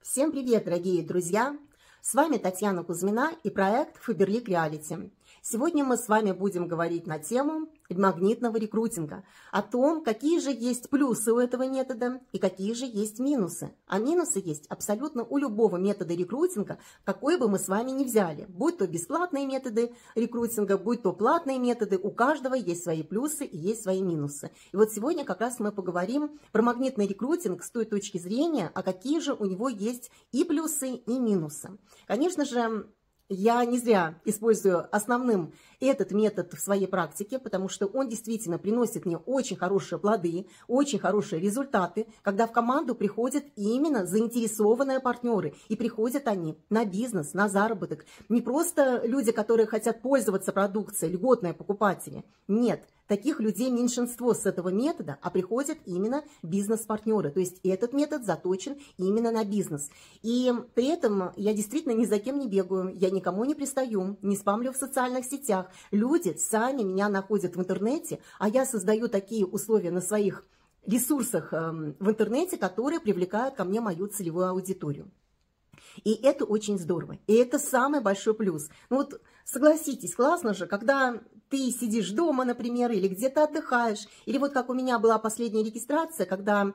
Всем привет, дорогие друзья! С вами Татьяна Кузьмина и проект Faberlic Reality. Сегодня мы с вами будем говорить на тему магнитного рекрутинга, о том, какие же есть плюсы у этого метода и какие же есть минусы. А минусы есть абсолютно у любого метода рекрутинга, какой бы мы с вами ни взяли. Будь то бесплатные методы рекрутинга, будь то платные методы, у каждого есть свои плюсы и есть свои минусы. И вот сегодня как раз мы поговорим про магнитный рекрутинг с той точки зрения, а какие же у него есть и плюсы, и минусы. Конечно же, я не зря использую основным этот метод в своей практике, потому что он действительно приносит мне очень хорошие плоды, очень хорошие результаты, когда в команду приходят именно заинтересованные партнеры. И приходят они на бизнес, на заработок. Не просто люди, которые хотят пользоваться продукцией, льготные покупатели. Нет. Таких людей меньшинство с этого метода, а приходят именно бизнес-партнеры. То есть этот метод заточен именно на бизнес. И при этом я действительно ни за кем не бегаю, я никому не пристаю, не спамлю в социальных сетях. Люди сами меня находят в интернете, а я создаю такие условия на своих ресурсах в интернете, которые привлекают ко мне мою целевую аудиторию. И это очень здорово. И это самый большой плюс. Ну вот согласитесь, классно же, когда ты сидишь дома, например, или где-то отдыхаешь. Или вот как у меня была последняя регистрация, когда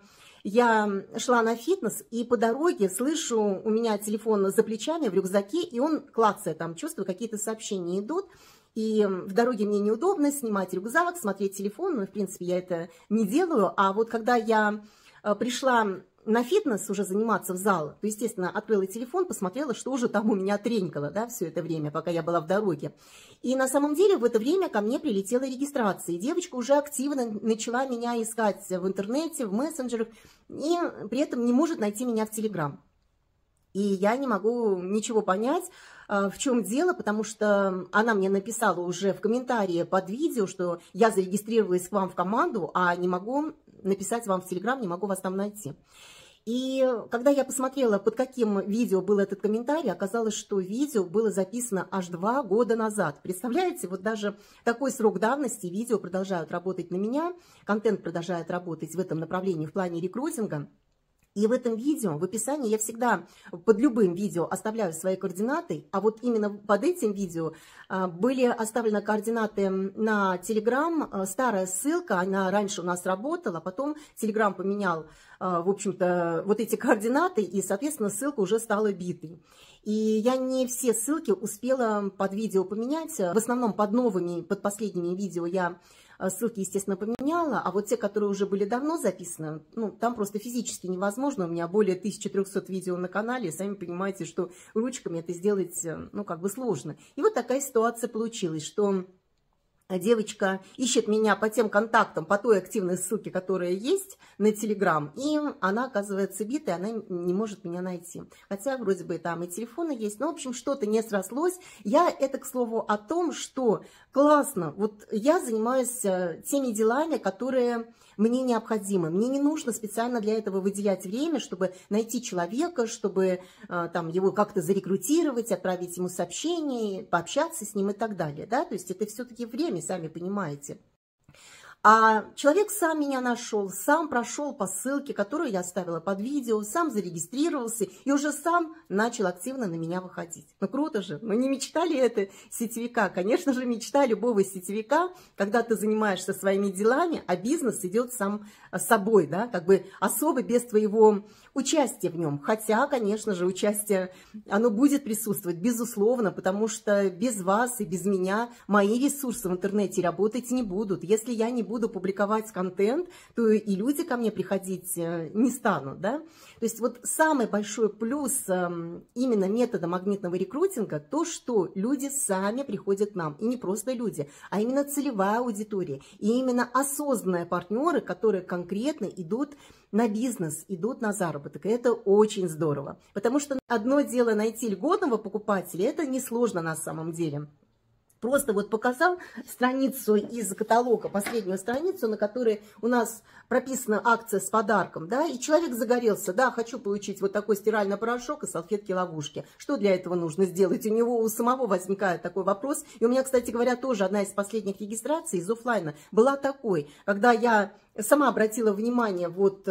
я шла на фитнес, и по дороге слышу, у меня телефон за плечами, в рюкзаке, и он клацает, там чувствую, какие-то сообщения идут. И в дороге мне неудобно снимать рюкзак, смотреть телефон. Ну, в принципе, я это не делаю. А вот когда я пришла на фитнес уже заниматься в зал, то, естественно, открыла телефон, посмотрела, что же там у меня тренькало, да, все это время, пока я была в дороге. И на самом деле в это время ко мне прилетела регистрация. И девочка уже активно начала меня искать в интернете, в мессенджерах, и при этом не может найти меня в Телеграм. И я не могу ничего понять, в чем дело, потому что она мне написала уже в комментарии под видео, что я зарегистрировалась к вам в команду, а не могу написать вам в Телеграм, не могу вас там найти. И когда я посмотрела, под каким видео был этот комментарий, оказалось, что видео было записано аж 2 года назад. Представляете, вот даже такой срок давности, видео продолжают работать на меня, контент продолжает работать в этом направлении в плане рекрутинга. И в этом видео, в описании, я всегда под любым видео оставляю свои координаты, а вот именно под этим видео были оставлены координаты на Telegram, старая ссылка, она раньше у нас работала, потом Telegram поменял, в общем-то, вот эти координаты, и, соответственно, ссылка уже стала битой. И я не все ссылки успела под видео поменять, в основном под новыми, под последними видео я ссылки, естественно, поменяла, а вот те, которые уже были давно записаны, ну, там просто физически невозможно, у меня более 1300 видео на канале, сами понимаете, что ручками это сделать, ну, как бы сложно. И вот такая ситуация получилась, что девочка ищет меня по тем контактам, по той активной ссылке, которая есть на Телеграм, и она оказывается битой, она не может меня найти. Хотя вроде бы там и телефоны есть, но, в общем, что-то не срослось. Это, к слову, о том, что классно, вот я занимаюсь теми делами, которые мне необходимы. Мне не нужно специально для этого выделять время, чтобы найти человека, чтобы там, его как-то зарекрутировать, отправить ему сообщение, пообщаться с ним и так далее. Да? То есть это все-таки время, сами понимаете. А человек сам меня нашел, сам прошел по ссылке, которую я оставила под видео, сам зарегистрировался и уже сам начал активно на меня выходить. Ну круто же, ну не мечта ли это сетевика? Конечно же, мечта любого сетевика, когда ты занимаешься своими делами, а бизнес идет сам собой, да, как бы особо без твоего участия в нем. Хотя, конечно же, участие, оно будет присутствовать, безусловно, потому что без вас и без меня мои ресурсы в интернете работать не будут. Если я не буду публиковать контент, то и люди ко мне приходить не станут, да. То есть вот самый большой плюс именно метода магнитного рекрутинга, то, что люди сами приходят к нам. И не просто люди, а именно целевая аудитория. И именно осознанные партнеры, которые конкретно идут на бизнес, идут на заработок. И это очень здорово. Потому что одно дело найти льготного покупателя, это несложно на самом деле. Просто вот показал страницу из каталога, последнюю страницу, на которой у нас прописана акция с подарком, да, и человек загорелся, да, хочу получить вот такой стиральный порошок и салфетки-ловушки. Что для этого нужно сделать? У него у самого возникает такой вопрос. И у меня, кстати говоря, тоже одна из последних регистраций из офлайна была такой, когда я сама обратила внимание вот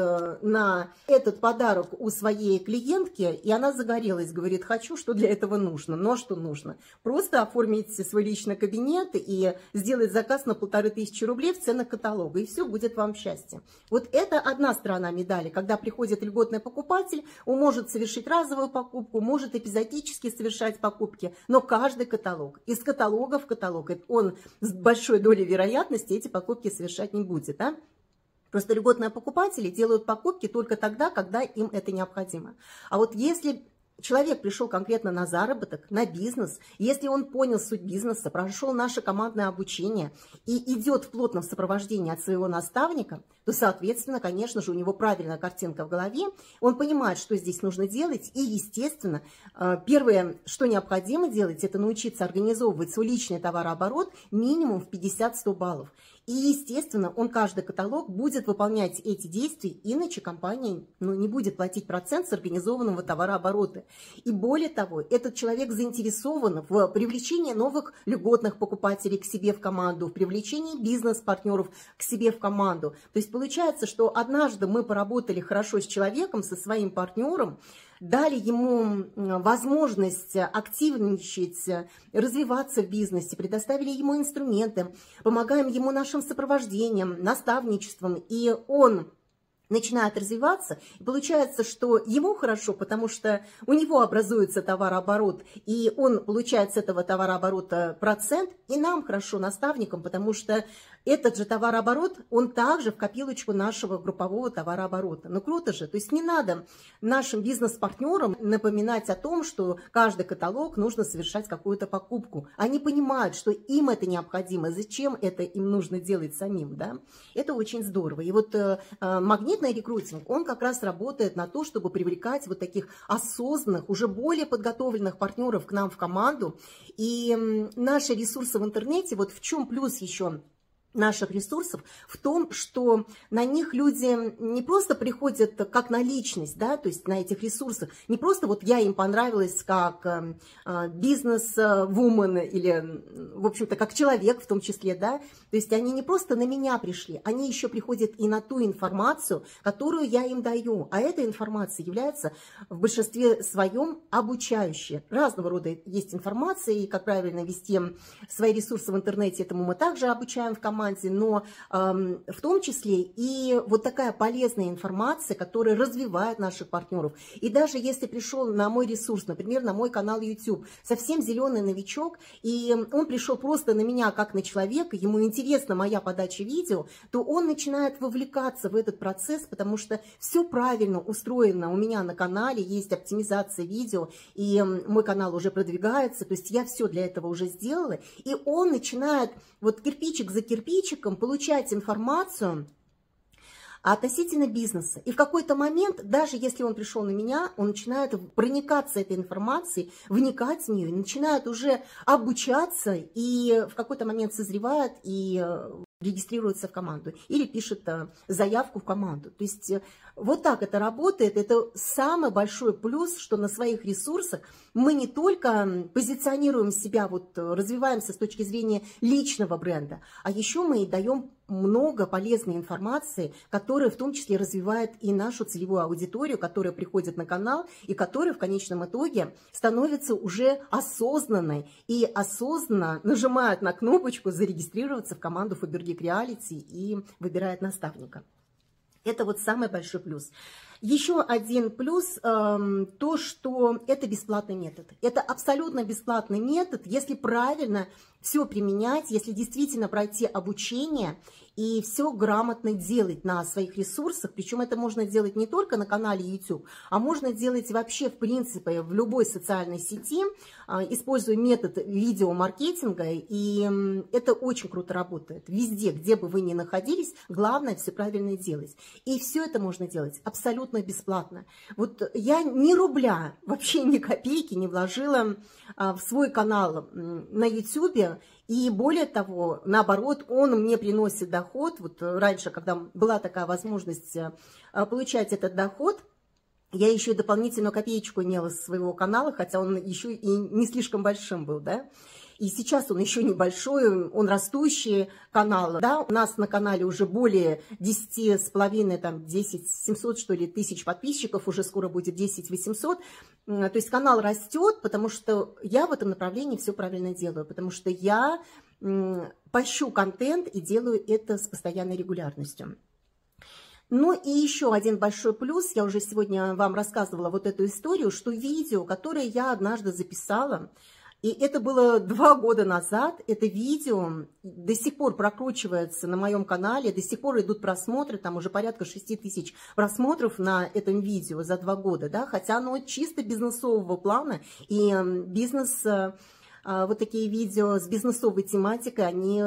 на этот подарок у своей клиентки, и она загорелась, говорит, хочу, что для этого нужно. Ну а что нужно? Просто оформить свой личный кабинет и сделать заказ на 1500 рублей в ценах каталога, и все, будет вам счастье. Вот это одна сторона медали, когда приходит льготный покупатель, он может совершить разовую покупку, может эпизодически совершать покупки, но каждый каталог, из каталога в каталог, он с большой долей вероятности эти покупки совершать не будет, да? Просто льготные покупатели делают покупки только тогда, когда им это необходимо. А вот если человек пришел конкретно на заработок, на бизнес, если он понял суть бизнеса, прошел наше командное обучение и идет в плотном сопровождении от своего наставника, то, соответственно, конечно же, у него правильная картинка в голове, он понимает, что здесь нужно делать, и, естественно, первое, что необходимо делать, это научиться организовывать свой личный товарооборот минимум в 50-100 баллов. И, естественно, он каждый каталог будет выполнять эти действия, иначе компания не будет платить процент с организованного товарооборота. И более того, этот человек заинтересован в привлечении новых льготных покупателей к себе в команду, в привлечении бизнес-партнеров к себе в команду. То есть получается, что однажды мы поработали хорошо с человеком, со своим партнером, дали ему возможность активничать, развиваться в бизнесе, предоставили ему инструменты, помогаем ему нашим сопровождением, наставничеством, и он начинает развиваться, и получается, что ему хорошо, потому что у него образуется товарооборот, и он получает с этого товарооборота процент, и нам хорошо, наставникам, потому что этот же товарооборот, он также в копилочку нашего группового товарооборота. Ну круто же, то есть не надо нашим бизнес-партнерам напоминать о том, что каждый каталог нужно совершать какую-то покупку. Они понимают, что им это необходимо, зачем это им нужно делать самим, да? Это очень здорово. И вот магнитный рекрутинг, он как раз работает на то, чтобы привлекать вот таких осознанных, уже более подготовленных партнеров к нам в команду. И наши ресурсы в интернете, вот в чем плюс еще наших ресурсов, в том, что на них люди не просто приходят как на личность, да, то есть на этих ресурсах, не просто вот я им понравилась как бизнес-вумен или, в общем-то, как человек в том числе, да, то есть они не просто на меня пришли, они еще приходят и на ту информацию, которую я им даю, а эта информация является в большинстве своем обучающей. Разного рода есть информация, и как правильно вести свои ресурсы в интернете, этому мы также обучаем в команде, но в том числе и вот такая полезная информация, которая развивает наших партнеров. И даже если пришел на мой ресурс, например, на мой канал YouTube, совсем зеленый новичок, и он пришел просто на меня как на человека, ему интересна моя подача видео, то он начинает вовлекаться в этот процесс, потому что все правильно устроено у меня на канале, есть оптимизация видео, и мой канал уже продвигается, то есть я все для этого уже сделала, и он начинает вот кирпичик за кирпичиком получать информацию относительно бизнеса. И в какой-то момент, даже если он пришел на меня, он начинает проникаться этой информацией, вникать в нее, начинает уже обучаться и в какой-то момент созревает и регистрируется в команду или пишет заявку в команду. То есть вот так это работает. Это самый большой плюс, что на своих ресурсах мы не только позиционируем себя, вот развиваемся с точки зрения личного бренда, а еще мы и даем много полезной информации, которая в том числе развивает и нашу целевую аудиторию, которая приходит на канал и которая в конечном итоге становится уже осознанной и осознанно нажимает на кнопочку «Зарегистрироваться в команду Faberlic Reality» и выбирает наставника. Это вот самый большой плюс. Еще один плюс, то, что это бесплатный метод. Это абсолютно бесплатный метод, если правильно все применять, если действительно пройти обучение и все грамотно делать на своих ресурсах. Причем это можно делать не только на канале YouTube, а можно делать вообще в принципе в любой социальной сети, используя метод видеомаркетинга. И это очень круто работает. Везде, где бы вы ни находились, главное все правильно делать. И все это можно делать абсолютно бесплатно. Вот я ни рубля, вообще ни копейки не вложила в свой канал на YouTube. И более того, наоборот, он мне приносит доход. Вот раньше, когда была такая возможность получать этот доход, я еще и дополнительную копеечку имела с своего канала, хотя он еще и не слишком большим был, да. И сейчас он еще небольшой, он растущий канал. Да? У нас на канале уже более 10,5, там 10 700, что ли, тысяч подписчиков, уже скоро будет 10 800. То есть канал растет, потому что я в этом направлении все правильно делаю, потому что я пощу контент и делаю это с постоянной регулярностью. Ну и еще один большой плюс, я уже сегодня вам рассказывала вот эту историю, что видео, которое я однажды записала, и это было 2 года назад, это видео до сих пор прокручивается на моем канале, до сих пор идут просмотры, там уже порядка 6 тысяч просмотров на этом видео за 2 года, да, хотя оно чисто бизнесового плана, и бизнес... Вот такие видео с бизнесовой тематикой, они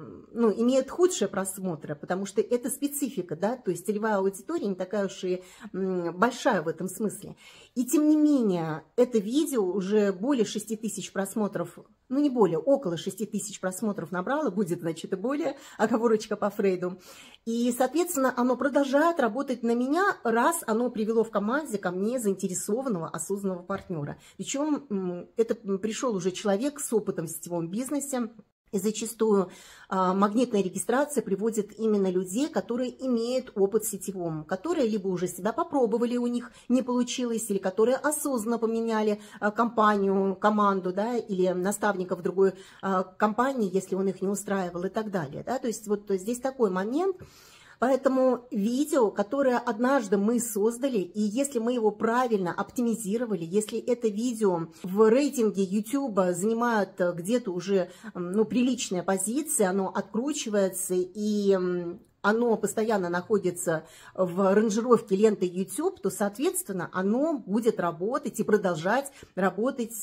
имеют худшие просмотры, потому что это специфика, да, то есть целевая аудитория не такая уж и большая в этом смысле. И тем не менее, это видео уже более 6 тысяч просмотров, ну не более, около 6 тысяч просмотров набрало, будет, значит, и более, оговорочка по Фрейду. И, соответственно, оно продолжает работать на меня, раз оно привело в команде ко мне заинтересованного, осознанного партнера. Причем это пришел уже человек с опытом в сетевом бизнесе. И зачастую магнитная регистрация приводит именно людей, которые имеют опыт в сетевом, которые либо уже себя попробовали, у них не получилось, или которые осознанно поменяли компанию, команду, да, или наставника в другой компании, если он их не устраивал и так далее. Да. То есть вот здесь такой момент. Поэтому видео, которое однажды мы создали, и если мы его правильно оптимизировали, если это видео в рейтинге YouTube занимает где-то уже приличная позиция, оно откручивается и оно постоянно находится в ранжировке ленты YouTube, то, соответственно, оно будет работать и продолжать работать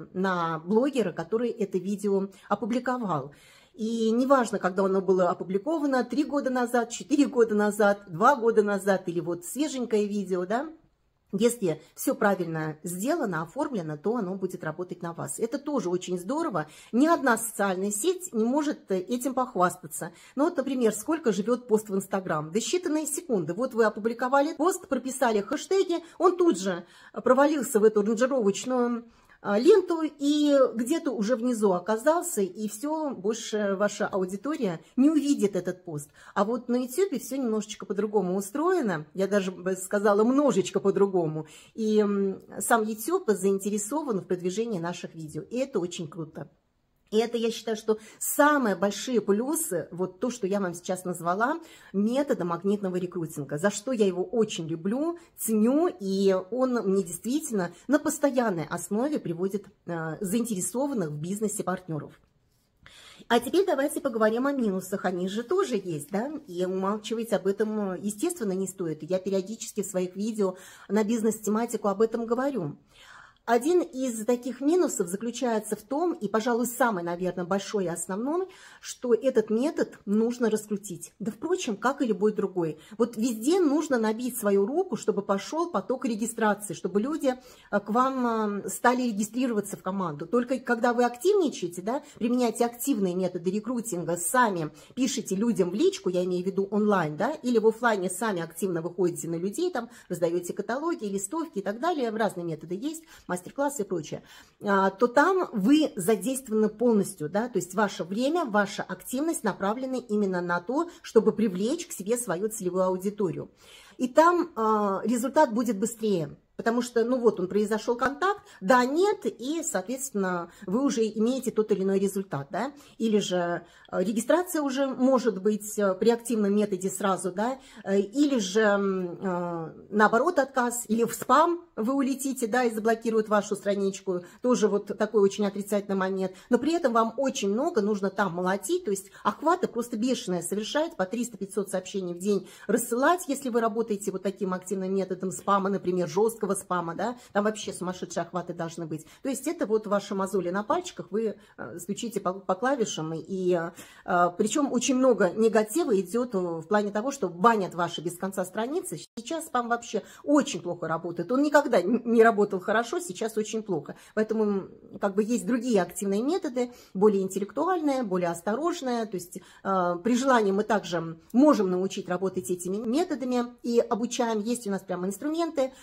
на блогера, который это видео опубликовал. И неважно, когда оно было опубликовано, 3 года назад, 4 года назад, 2 года назад, или вот свеженькое видео, да, если все правильно сделано, оформлено, то оно будет работать на вас. Это тоже очень здорово. Ни одна социальная сеть не может этим похвастаться. Ну вот, например, сколько живет пост в Инстаграм? Да считанные секунды. Вот вы опубликовали пост, прописали хэштеги, он тут же провалился в эту ранжировочную ленту и где-то уже внизу оказался, и все, больше ваша аудитория не увидит этот пост. А вот на YouTube все немножечко по-другому устроено, я даже бы сказала, немножечко по-другому. И сам YouTube заинтересован в продвижении наших видео, и это очень круто. И это, я считаю, что самые большие плюсы, вот то, что я вам сейчас назвала, метода магнитного рекрутинга, за что я его очень люблю, ценю, и он мне действительно на постоянной основе приводит заинтересованных в бизнесе партнеров. А теперь давайте поговорим о минусах, они же тоже есть, да, и умалчивать об этом, естественно, не стоит. Я периодически в своих видео на бизнес-тематику об этом говорю. Один из таких минусов заключается в том, и, пожалуй, самый, наверное, большой и основной, что этот метод нужно раскрутить. Да, впрочем, как и любой другой. Вот везде нужно набить свою руку, чтобы пошел поток регистрации, чтобы люди к вам стали регистрироваться в команду. Только когда вы активничаете, да, применяете активные методы рекрутинга, сами пишете людям в личку, я имею в виду онлайн, да, или в офлайне сами активно выходите на людей, там, раздаете каталоги, листовки и так далее, разные методы есть, мастер-классы и прочее, то там вы задействованы полностью, да, то есть ваше время, ваша активность направлены именно на то, чтобы привлечь к себе свою целевую аудиторию. И там результат будет быстрее. Потому что, ну вот, он произошел контакт, да, нет, и, соответственно, вы уже имеете тот или иной результат, да. Или же регистрация уже может быть при активном методе сразу, да, или же, наоборот, отказ, или в спам вы улетите, да, и заблокируют вашу страничку, тоже вот такой очень отрицательный момент. Но при этом вам очень много нужно там молотить, то есть охваты просто бешеные совершать, по 300-500 сообщений в день рассылать, если вы работаете вот таким активным методом спама, например, жесткого спама, да, там вообще сумасшедшие охваты должны быть. То есть это вот ваши мозоли на пальчиках, вы стучите по клавишам, и причем очень много негатива идет в плане того, что банят ваши без конца страницы. Сейчас спам вообще очень плохо работает, он никогда не работал хорошо, сейчас очень плохо. Поэтому как бы есть другие активные методы, более интеллектуальные, более осторожные, то есть при желании мы также можем научить работать этими методами и обучаем, есть у нас прямо инструменты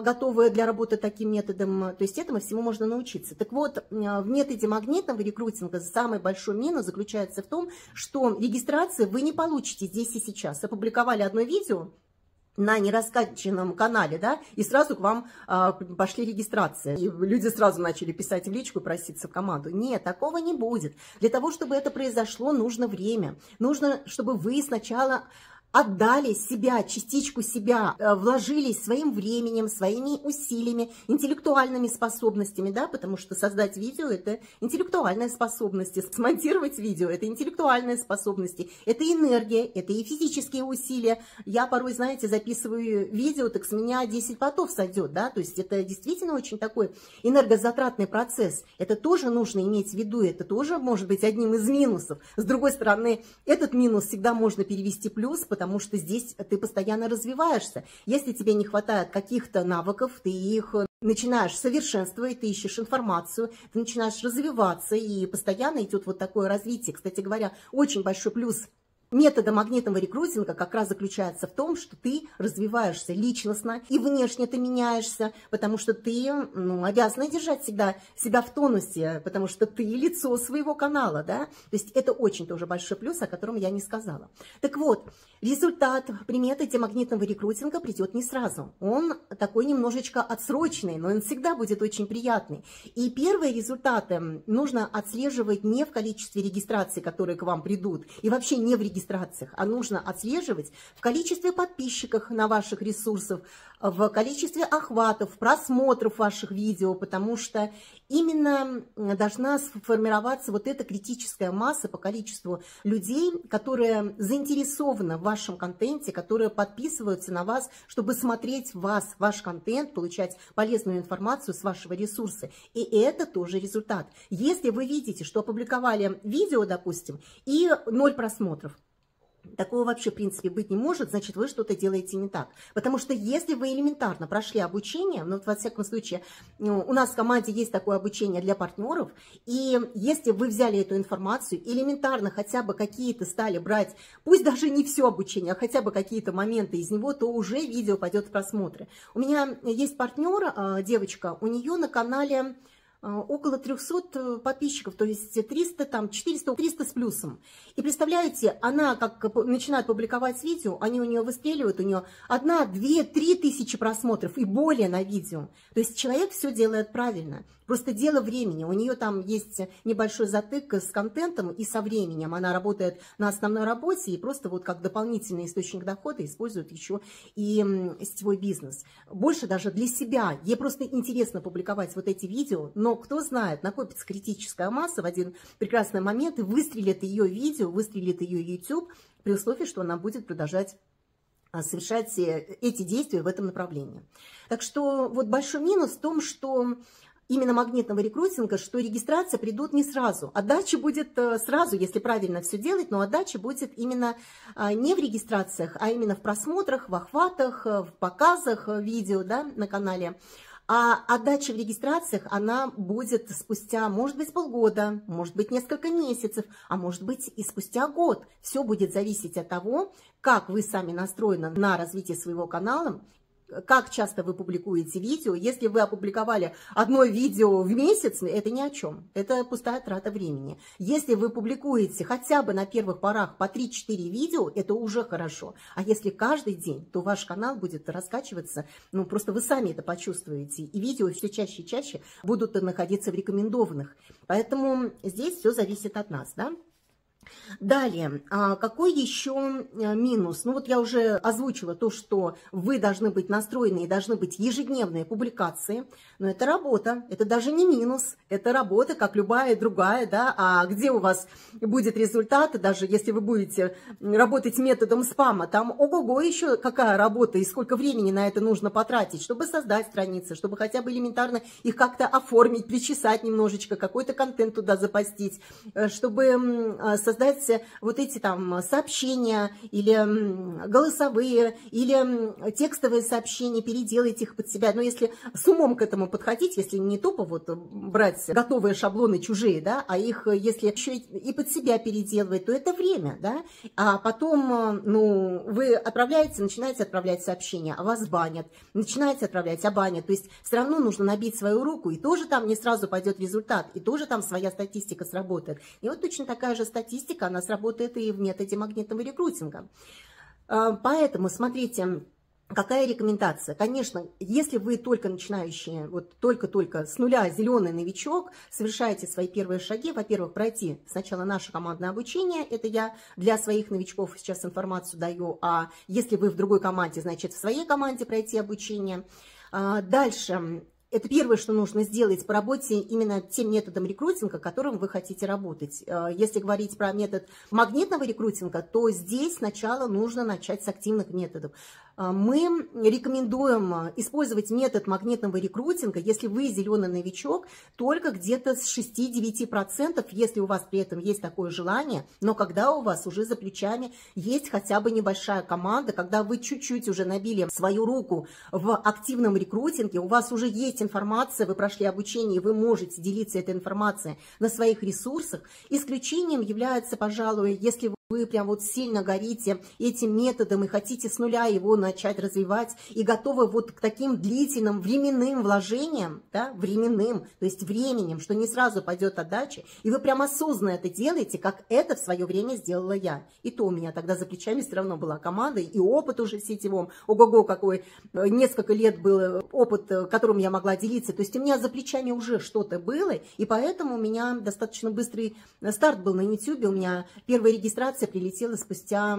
готовы для работы таким методом, то есть этому всему можно научиться. Так вот, в методе магнитного рекрутинга самый большой минус заключается в том, что регистрации вы не получите здесь и сейчас. Опубликовали одно видео на нераскачанном канале, да, и сразу к вам пошли регистрации. И люди сразу начали писать в личку и проситься в команду. Нет, такого не будет. Для того, чтобы это произошло, нужно время. Нужно, чтобы вы сначала отдали себя, частичку себя, вложились своим временем, своими усилиями, интеллектуальными способностями, да, потому что создать видео – это интеллектуальные способности, смонтировать видео – это интеллектуальные способности, это энергия, это и физические усилия. Я порой, знаете, записываю видео, так с меня 10 потов сойдет, да, то есть это действительно очень такой энергозатратный процесс. Это тоже нужно иметь в виду, это тоже может быть одним из минусов. С другой стороны, этот минус всегда можно перевести в плюс, потому что здесь ты постоянно развиваешься. Если тебе не хватает каких-то навыков, ты их начинаешь совершенствовать, ты ищешь информацию, ты начинаешь развиваться, и постоянно идет вот такое развитие. Кстати говоря, очень большой плюс метода магнитного рекрутинга как раз заключается в том, что ты развиваешься личностно и внешне ты меняешься, потому что ты обязана держать всегда себя в тонусе, потому что ты лицо своего канала, да, то есть это очень тоже большой плюс, о котором я не сказала. Так вот, результат при методе магнитного рекрутинга придет не сразу, он такой немножечко отсроченный, но он всегда будет очень приятный. И первые результаты нужно отслеживать не в количестве регистраций, которые к вам придут, и вообще не в регистрациях, а нужно отслеживать в количестве подписчиков на ваших ресурсах, в количестве охватов, просмотров ваших видео, потому что именно должна сформироваться вот эта критическая масса по количеству людей, которые заинтересованы в вашем контенте, которые подписываются на вас, чтобы смотреть вас, ваш контент, получать полезную информацию с вашего ресурса. И это тоже результат. Если вы видите, что опубликовали видео, допустим, и 0 просмотров, такого вообще, в принципе, быть не может, значит, вы что-то делаете не так. Потому что если вы элементарно прошли обучение, ну, во всяком случае, у нас в команде есть такое обучение для партнеров, и если вы взяли эту информацию, элементарно хотя бы какие-то стали брать, пусть даже не все обучение, а хотя бы какие-то моменты из него, то уже видео пойдет в просмотры. У меня есть партнер, девочка, у нее на канале около 300 подписчиков, то есть 300, там, 400, 300 с плюсом. И представляете, она как начинает публиковать видео, они у нее выстреливают, у нее 1, 2, 3 тысячи просмотров и более на видео. То есть человек все делает правильно. Просто дело времени. У нее там есть небольшой затык с контентом и со временем. Она работает на основной работе и просто вот как дополнительный источник дохода использует еще и сетевой бизнес. Больше даже для себя. Ей просто интересно публиковать вот эти видео, но кто знает, накопится критическая масса в один прекрасный момент и выстрелит ее видео, выстрелит ее YouTube, при условии, что она будет продолжать совершать эти действия в этом направлении. Так что вот большой минус в том, что именно магнитного рекрутинга, что регистрация придут не сразу. Отдача будет сразу, если правильно все делать, но отдача будет именно не в регистрациях, а именно в просмотрах, в охватах, в показах видео, да, на канале. А отдача в регистрациях, она будет спустя, может быть, полгода, может быть, несколько месяцев, а может быть и спустя год. Все будет зависеть от того, как вы сами настроены на развитие своего канала, как часто вы публикуете видео. Если вы опубликовали одно видео в месяц, это ни о чем. Это пустая трата времени. Если вы публикуете хотя бы на первых порах по 3-4 видео, это уже хорошо. А если каждый день, то ваш канал будет раскачиваться, ну просто вы сами это почувствуете. И видео все чаще и чаще будут находиться в рекомендованных. Поэтому здесь все зависит от нас, да? Далее, какой еще минус? Ну вот я уже озвучила то, что вы должны быть настроены и должны быть ежедневные публикации, но это работа, это даже не минус, это работа, как любая другая, да, а где у вас будет результат, даже если вы будете работать методом спама, там ого-го еще какая работа и сколько времени на это нужно потратить, чтобы создать страницы, чтобы хотя бы элементарно их как-то оформить, причесать немножечко, какой-то контент туда запостить, чтобы создать создать вот эти там сообщения или голосовые, или текстовые сообщения, переделать их под себя. Но если с умом к этому подходить, если не тупо вот брать готовые шаблоны чужие, да, а их если еще и под себя переделывать, то это время, да. А потом, ну, вы начинаете отправлять сообщения, а вас банят, начинаете отправлять, а банят. То есть все равно нужно набить свою руку, и тоже там не сразу пойдет результат, и тоже там своя статистика сработает. И вот точно такая же статистика, она сработает и в методе магнитного рекрутинга. Поэтому, смотрите, какая рекомендация? Конечно, если вы только начинающие, вот только-только с нуля зеленый новичок, совершаете свои первые шаги, во-первых, пройти сначала наше командное обучение, это я для своих новичков сейчас информацию даю, а если вы в другой команде, значит, в своей команде пройти обучение. Дальше. Это первое, что нужно сделать по работе именно тем методом рекрутинга, которым вы хотите работать. Если говорить про метод магнитного рекрутинга, то здесь сначала нужно начать с активных методов. Мы рекомендуем использовать метод магнитного рекрутинга, если вы зеленый новичок, только где-то с 6-9%, если у вас при этом есть такое желание, но когда у вас уже за плечами есть хотя бы небольшая команда, когда вы чуть-чуть уже набили свою руку в активном рекрутинге, у вас уже есть информация, вы прошли обучение, и вы можете делиться этой информацией на своих ресурсах. Исключением является, пожалуй, если вы прям вот сильно горите этим методом и хотите с нуля его начать развивать, и готовы вот к таким длительным временным вложениям, да, временным, то есть временем, что не сразу пойдет отдача, и вы прям осознанно это делаете, как это в свое время сделала я. И то у меня тогда за плечами все равно была команда, и опыт уже сетевом, ого-го, какой, несколько лет был опыт, которым я могла делиться, то есть у меня за плечами уже что-то было, и поэтому у меня достаточно быстрый старт был на YouTube, у меня первая регистрация прилетела спустя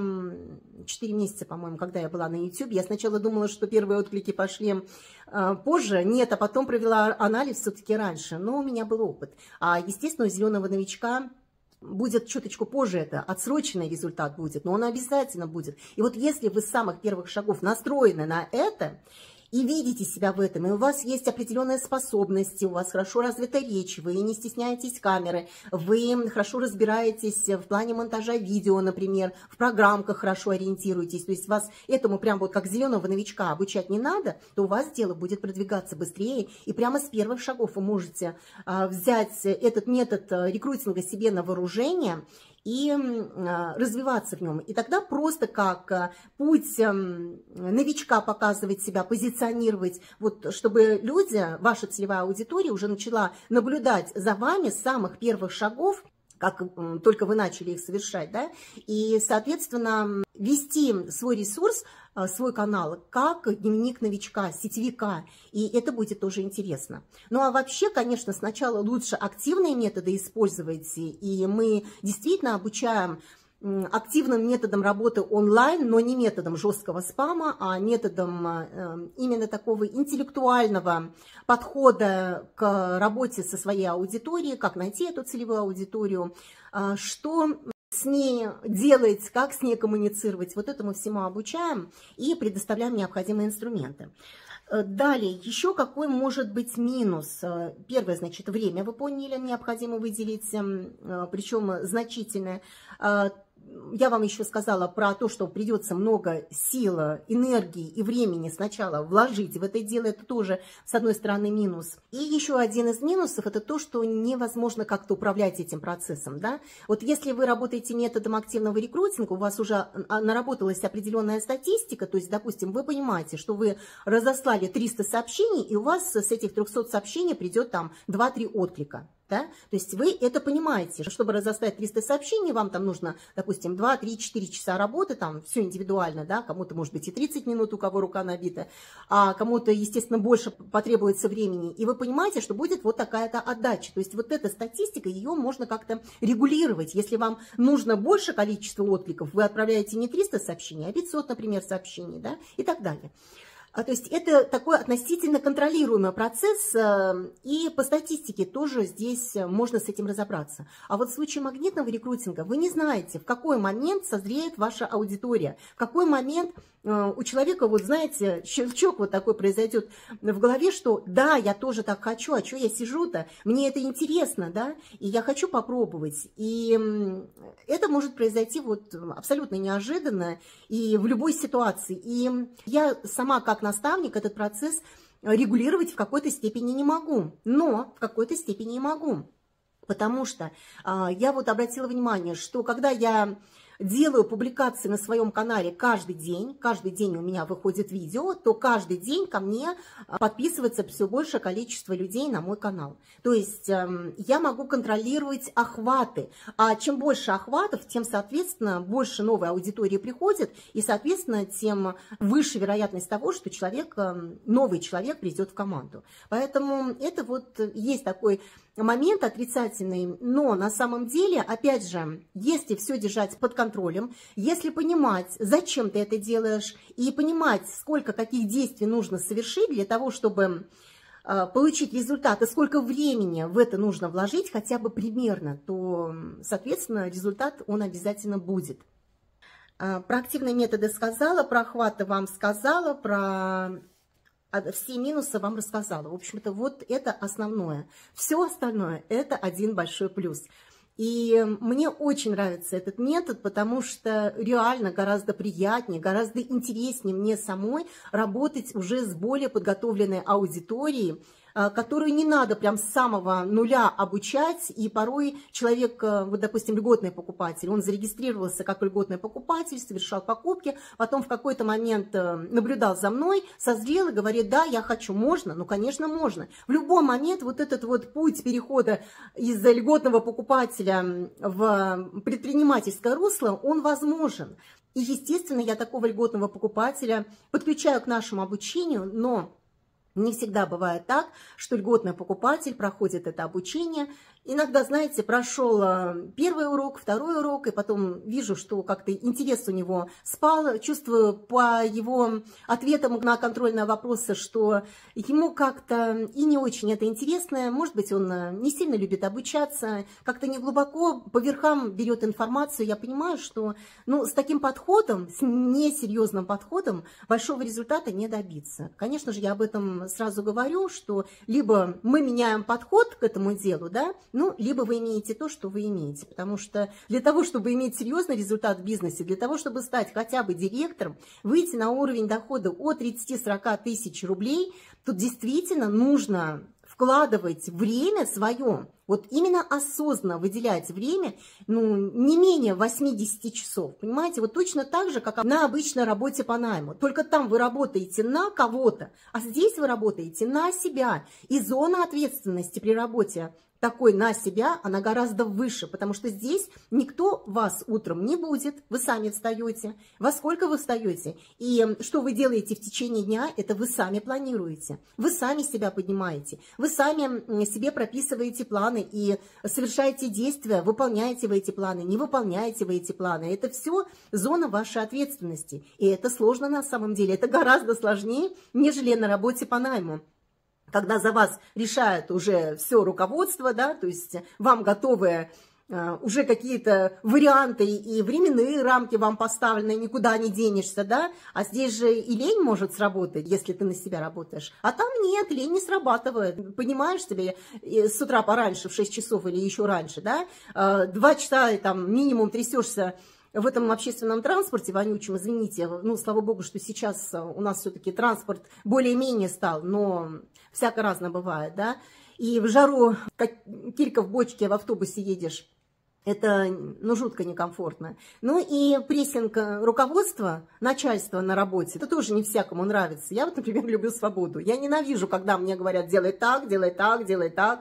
4 месяца, по-моему, когда я была на YouTube. Я сначала думала, что первые отклики пошли позже. Нет, а потом провела анализ все-таки раньше. Но у меня был опыт. А, естественно, у зеленого новичка будет чуточку позже это, отсроченный результат будет, но он обязательно будет. И вот если вы с самых первых шагов настроены на это, и видите себя в этом, и у вас есть определенные способности, у вас хорошо развита речь, вы не стесняетесь камеры, вы хорошо разбираетесь в плане монтажа видео, например, в программках хорошо ориентируетесь, то есть вас этому прям вот как зеленого новичка обучать не надо, то у вас дело будет продвигаться быстрее, и прямо с первых шагов вы можете взять этот метод рекрутинга себе на вооружение и развиваться в нем. И тогда просто как путь новичка показывать себя, позиционировать, вот, чтобы люди, ваша целевая аудитория уже начала наблюдать за вами с самых первых шагов, как только вы начали их совершать, да, и, соответственно, вести свой ресурс, свой канал, как дневник новичка, сетевика, и это будет тоже интересно. Ну, а вообще, конечно, сначала лучше активные методы использовать, и мы действительно обучаем активным методом работы онлайн, но не методом жесткого спама, а методом именно такого интеллектуального подхода к работе со своей аудиторией, как найти эту целевую аудиторию, что с ней делать, как с ней коммуницировать. Вот этому всему обучаем и предоставляем необходимые инструменты. Далее, еще какой может быть минус? Первое, значит, время, вы поняли, необходимо выделить, причем значительное. Я вам еще сказала про то, что придется много силы, энергии и времени сначала вложить в это дело. Это тоже, с одной стороны, минус. И еще один из минусов – это то, что невозможно как-то управлять этим процессом. Да? Вот если вы работаете методом активного рекрутинга, у вас уже наработалась определенная статистика, то есть, допустим, вы понимаете, что вы разослали 300 сообщений, и у вас с этих 300 сообщений придет там 2-3 отклика. Да? То есть вы это понимаете, что чтобы разослать 300 сообщений, вам там нужно, допустим, 2, 3, 4 часа работы, там все индивидуально, да, кому-то может быть и 30 минут, у кого рука набита, а кому-то, естественно, больше потребуется времени, и вы понимаете, что будет вот такая-то отдача. То есть вот эта статистика, ее можно как-то регулировать. Если вам нужно больше количества откликов, вы отправляете не 300 сообщений, а 500, например, сообщений, да, и так далее. То есть это такой относительно контролируемый процесс, и по статистике тоже здесь можно с этим разобраться. А вот в случае магнитного рекрутинга вы не знаете, в какой момент созреет ваша аудитория, в какой момент у человека, вот знаете, щелчок вот такой произойдет в голове, что да, я тоже так хочу, а что я сижу-то, мне это интересно, да, и я хочу попробовать. И это может произойти вот абсолютно неожиданно и в любой ситуации. И я сама как наставник этот процесс регулировать в какой-то степени не могу, но в какой-то степени и могу. Потому что я вот обратила внимание, что когда я делаю публикации на своем канале каждый день у меня выходит видео, то каждый день ко мне подписывается все большее количество людей на мой канал. То есть я могу контролировать охваты, а чем больше охватов, тем, соответственно, больше новой аудитории приходит, и, соответственно, тем выше вероятность того, что новый человек придет в команду. Поэтому это вот есть такой момент отрицательный, но на самом деле, опять же, если все держать под контролем, если понимать, зачем ты это делаешь, и понимать, сколько каких действий нужно совершить для того, чтобы получить результат, и сколько времени в это нужно вложить, хотя бы примерно, то, соответственно, результат, он обязательно будет. Про активные методы сказала, про охваты вам сказала, про все минусы вам рассказала. В общем-то, вот это основное. Все остальное – это один большой плюс. И мне очень нравится этот метод, потому что реально гораздо приятнее, гораздо интереснее мне самой работать уже с более подготовленной аудиторией, которую не надо прям с самого нуля обучать, и порой человек, вот, допустим, льготный покупатель, он зарегистрировался как льготный покупатель, совершал покупки, потом в какой-то момент наблюдал за мной, созрел и говорит: да, я хочу, можно? Ну, конечно, можно. В любой момент вот этот вот путь перехода из льготного покупателя в предпринимательское русло, он возможен. И, естественно, я такого льготного покупателя подключаю к нашему обучению, но не всегда бывает так, что льготный покупатель проходит это обучение. Иногда, знаете, прошел первый урок, второй урок, и потом вижу, что как-то интерес у него спал, чувствую по его ответам на контрольные вопросы, что ему как-то и не очень это интересно, может быть, он не сильно любит обучаться, как-то не глубоко по верхам берет информацию. Я понимаю, что с таким подходом, с несерьезным подходом, большого результата не добиться. Конечно же, я об этом сразу говорю, что либо мы меняем подход к этому делу, да, либо вы имеете то, что вы имеете. Потому что для того, чтобы иметь серьезный результат в бизнесе, для того, чтобы стать хотя бы директором, выйти на уровень дохода от 30-40 тысяч рублей, тут действительно нужно вкладывать время свое, вот именно осознанно выделять время, не менее 80 часов, понимаете, вот точно так же, как на обычной работе по найму, только там вы работаете на кого-то, а здесь вы работаете на себя, и зона ответственности при работе такой на себя, она гораздо выше, потому что здесь никто вас утром не будет, вы сами встаете, во сколько вы встаете, и что вы делаете в течение дня, это вы сами планируете, вы сами себя поднимаете, вы сами себе прописываете планы и совершаете действия, выполняете вы эти планы, не выполняете вы эти планы, это все зона вашей ответственности, и это сложно на самом деле, это гораздо сложнее, нежели на работе по найму. Когда за вас решает уже все руководство, да, то есть вам готовы уже какие-то варианты и временные рамки вам поставлены, никуда не денешься, да, а здесь же и лень может сработать, если ты на себя работаешь, а там нет, лень не срабатывает, понимаешь себе, с утра пораньше, в 6 часов или еще раньше, да, 2 часа там минимум трясешься в этом общественном транспорте вонючем, извините, слава богу, что сейчас у нас все-таки транспорт более-менее стал, но всяко разно бывает, да, и в жару, как килька в бочке в автобусе едешь, это, жутко некомфортно. И прессинг руководства, начальства на работе, это тоже не всякому нравится. Я вот, например, люблю свободу. Я ненавижу, когда мне говорят: делай так, делай так, делай так.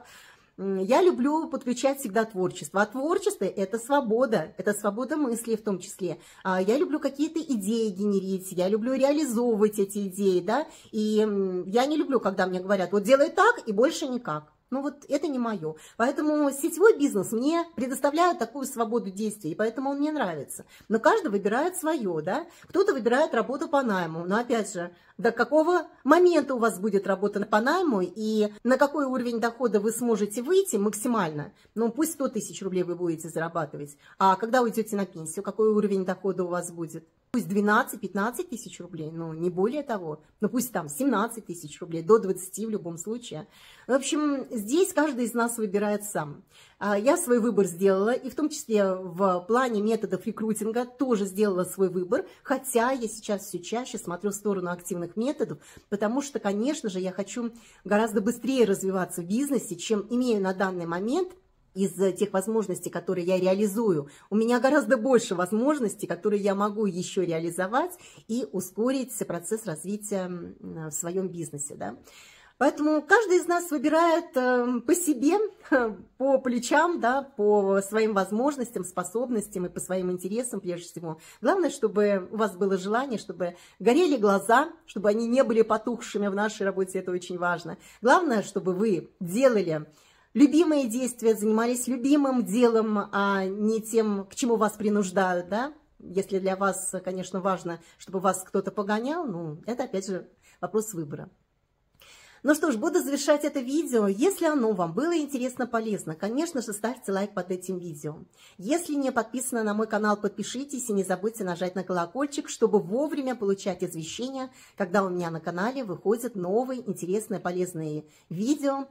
Я люблю подключать всегда творчество. А творчество – это свобода мысли в том числе. Я люблю какие-то идеи генерить, я люблю реализовывать эти идеи, да. И я не люблю, когда мне говорят: вот делай так и больше никак. Вот это не мое. Поэтому сетевой бизнес мне предоставляет такую свободу действий, и поэтому он мне нравится. Но каждый выбирает свое, да. Кто-то выбирает работу по найму, но опять же, до какого момента у вас будет работа по найму и на какой уровень дохода вы сможете выйти максимально. Ну, пусть 100 тысяч рублей вы будете зарабатывать. А когда уйдете на пенсию, какой уровень дохода у вас будет? Пусть 12-15 тысяч рублей, но не более того. Ну, пусть там 17 тысяч рублей, до 20 в любом случае. В общем, здесь каждый из нас выбирает сам. Я свой выбор сделала, и в том числе в плане методов рекрутинга тоже сделала свой выбор, хотя я сейчас все чаще смотрю в сторону активных методов, потому что, конечно же, я хочу гораздо быстрее развиваться в бизнесе, чем имею на данный момент. Из тех возможностей, которые я реализую, у меня гораздо больше возможностей, которые я могу еще реализовать и ускорить процесс развития в своем бизнесе. Да? Поэтому каждый из нас выбирает по себе, по плечам, да, по своим возможностям, способностям и по своим интересам прежде всего. Главное, чтобы у вас было желание, чтобы горели глаза, чтобы они не были потухшими в нашей работе, это очень важно. Главное, чтобы вы делали любимые действия, занимались любимым делом, а не тем, к чему вас принуждают, да? Если для вас, конечно, важно, чтобы вас кто-то погонял, ну, это, опять же, вопрос выбора. Ну что ж, буду завершать это видео. Если оно вам было интересно, полезно, конечно же, ставьте лайк под этим видео. Если не подписаны на мой канал, подпишитесь и не забудьте нажать на колокольчик, чтобы вовремя получать извещения, когда у меня на канале выходят новые, интересные, полезные видео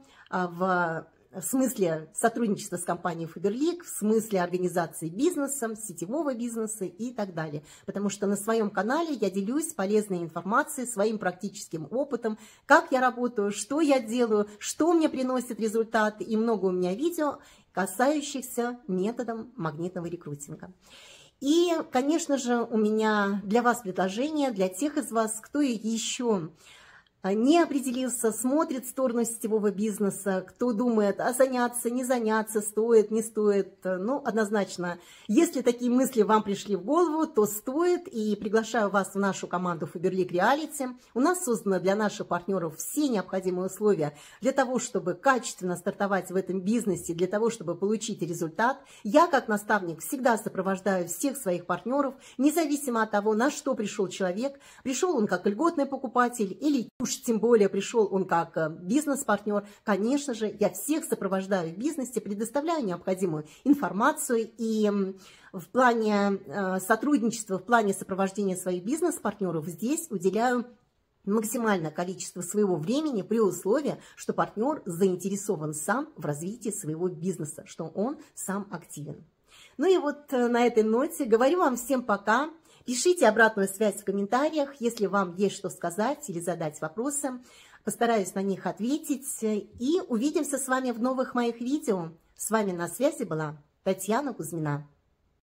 в смысле сотрудничества с компанией Faberlic, в смысле организации бизнеса, сетевого бизнеса и так далее. Потому что на своем канале я делюсь полезной информацией, своим практическим опытом, как я работаю, что я делаю, что мне приносит результаты, и много у меня видео, касающихся методом магнитного рекрутинга. И, конечно же, у меня для вас предложение, для тех из вас, кто еще не определился, смотрит в сторону сетевого бизнеса, кто думает, а заняться, не заняться, стоит, не стоит. Ну, однозначно, если такие мысли вам пришли в голову, то стоит. И приглашаю вас в нашу команду Faberlic Reality. У нас созданы для наших партнеров все необходимые условия для того, чтобы качественно стартовать в этом бизнесе, для того, чтобы получить результат. Я, как наставник, всегда сопровождаю всех своих партнеров, независимо от того, на что пришел человек. Пришел он как льготный покупатель или уж тем более пришел он как бизнес-партнер. Конечно же, я всех сопровождаю в бизнесе, предоставляю необходимую информацию и в плане сотрудничества, в плане сопровождения своих бизнес-партнеров здесь уделяю максимальное количество своего времени при условии, что партнер заинтересован сам в развитии своего бизнеса, что он сам активен. Ну и вот на этой ноте говорю вам всем пока. Пишите обратную связь в комментариях, если вам есть что сказать или задать вопросы. Постараюсь на них ответить. И увидимся с вами в новых моих видео. С вами на связи была Татьяна Кузьмина.